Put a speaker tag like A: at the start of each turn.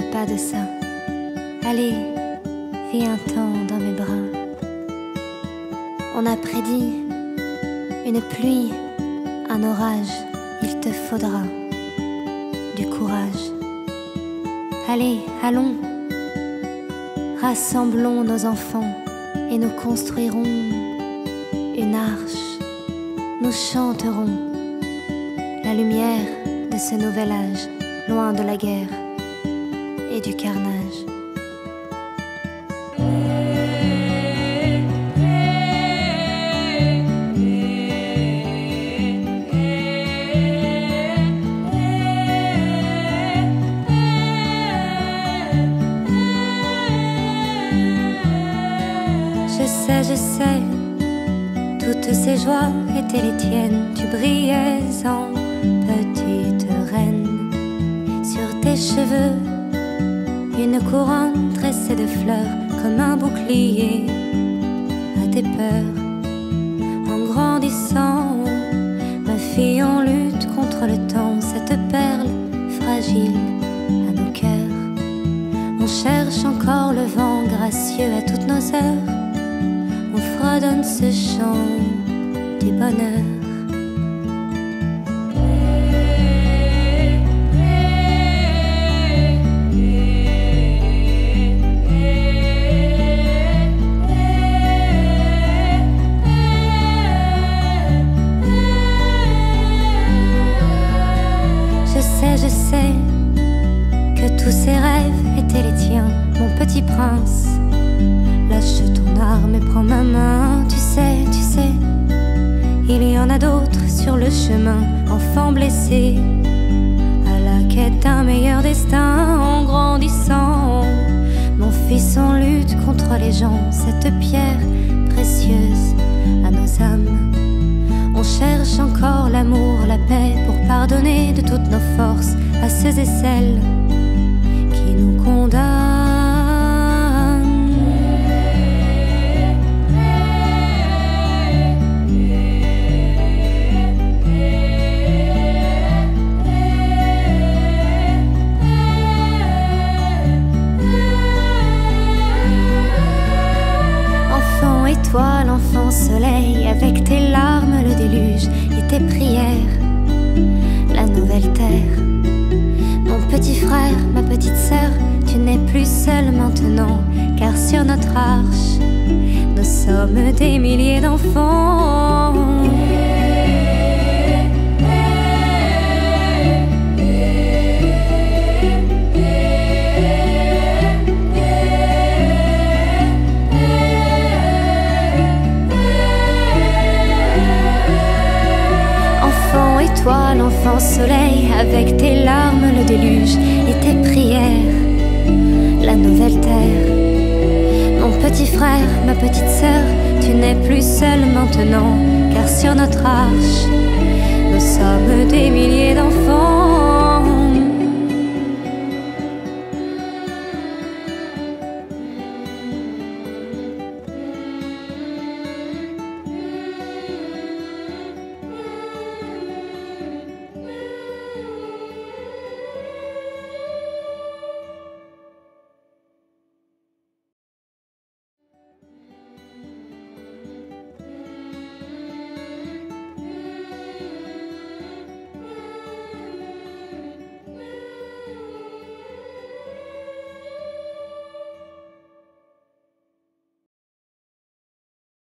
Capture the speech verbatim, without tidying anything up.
A: veux pas de ça. Allez, viens temps dans mes bras. On a prédit une pluie, un orage. Il te faudra du courage. Allez, allons, rassemblons nos enfants et nous construirons une arche. Nous chanterons la lumière de ce nouvel âge, loin de la guerre et du carnage. Je sais, je sais, toutes ces joies étaient les tiennes. Tu brillais en petite reine. Sur tes cheveux, une couronne tressée de fleurs, comme un bouclier à tes peurs. En grandissant, ma fille, on lutte contre le temps, cette perle fragile à nos cœurs. On cherche encore le vent gracieux à toutes nos heures. On fredonne ce chant du bonheur. Je sais, je sais que tous ces rêves étaient les tiens, mon petit prince. Lâche ton arme et prends ma main. Tu sais, tu sais, il y en a d'autres sur le chemin, enfants blessés, à la quête d'un meilleur destin. En grandissant, mon fils, on lutte contre les gens, cette pierre précieuse à nos âmes. On cherche encore l'amour, la paix, pour pardonner de toutes nos forces à ceux et celles qui nous condamnent. Toi, l'enfant soleil, avec tes larmes, le déluge et tes prières, la nouvelle terre. Mon petit frère, ma petite sœur, tu n'es plus seul maintenant, car sur notre arche, nous sommes des milliers d'enfants. Toi, l'enfant soleil, avec tes larmes, le déluge et tes prières, la nouvelle terre. Mon petit frère, ma petite sœur, tu n'es plus seul maintenant, car sur notre arche, nous sommes des milliers d'enfants.